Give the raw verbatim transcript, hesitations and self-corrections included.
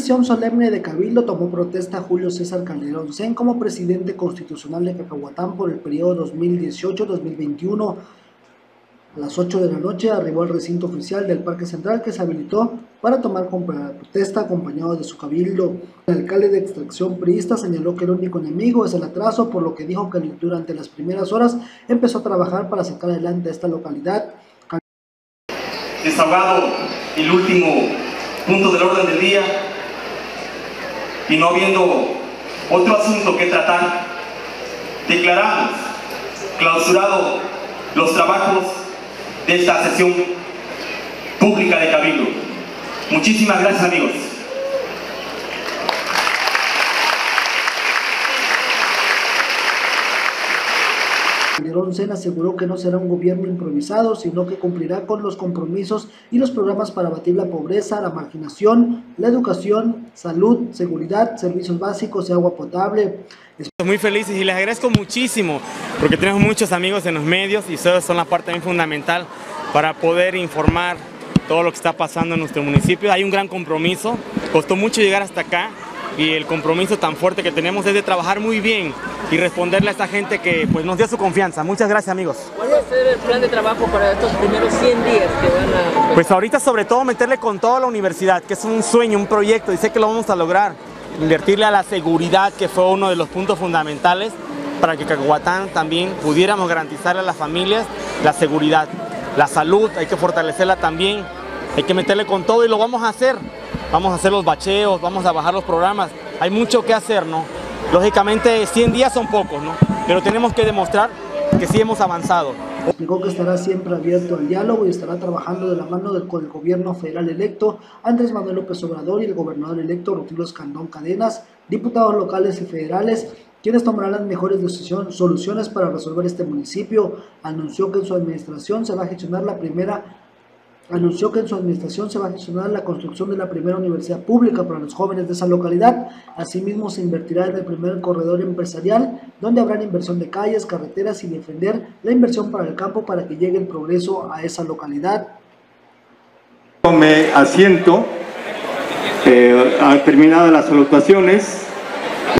sesión solemne de Cabildo tomó protesta Julio César Calderón Zen como presidente constitucional de Cacahuatán por el periodo dos mil dieciocho a dos mil veintiuno. A las ocho de la noche arribó al recinto oficial del Parque Central, que se habilitó para tomar protesta acompañado de su cabildo. El alcalde de extracción priista señaló que el único enemigo es el atraso, por lo que dijo que durante las primeras horas empezó a trabajar para sacar adelante esta localidad. Desahogado el último punto del orden del día y no habiendo otro asunto que tratar, declaramos clausurado los trabajos de esta sesión pública de Cabildo. Muchísimas gracias, amigos. Calderón Zen aseguró que no será un gobierno improvisado, sino que cumplirá con los compromisos y los programas para abatir la pobreza, la marginación, la educación, salud, seguridad, servicios básicos y agua potable. Estoy muy felices y les agradezco muchísimo porque tenemos muchos amigos en los medios y ustedes son la parte también fundamental para poder informar todo lo que está pasando en nuestro municipio. Hay un gran compromiso, costó mucho llegar hasta acá y el compromiso tan fuerte que tenemos es de trabajar muy bien y responderle a esta gente que pues, nos dio su confianza. Muchas gracias, amigos. ¿Cuál va a ser el plan de trabajo para estos primeros cien días que van a...? Pues ahorita sobre todo meterle con toda la universidad, que es un sueño, un proyecto y sé que lo vamos a lograr. Invertirle a la seguridad, que fue uno de los puntos fundamentales para que Cacahuatán también pudiéramos garantizarle a las familias la seguridad. La salud hay que fortalecerla también, hay que meterle con todo y lo vamos a hacer. Vamos a hacer los bacheos, vamos a bajar los programas, hay mucho que hacer, ¿no? Lógicamente cien días son pocos, ¿no? Pero tenemos que demostrar que sí hemos avanzado. Explicó que estará siempre abierto al diálogo y estará trabajando de la mano del, con el gobierno federal electo Andrés Manuel López Obrador y el gobernador electo Rutilio Escandón Cadenas, diputados locales y federales, quienes tomarán las mejores decisiones, soluciones para resolver este municipio. Anunció que en su administración se va a gestionar la primera Anunció que en su administración se va a gestionar la construcción de la primera universidad pública para los jóvenes de esa localidad. Asimismo, se invertirá en el primer corredor empresarial, donde habrá inversión de calles, carreteras y defender la inversión para el campo para que llegue el progreso a esa localidad. Me asiento, eh, han terminado las salutaciones.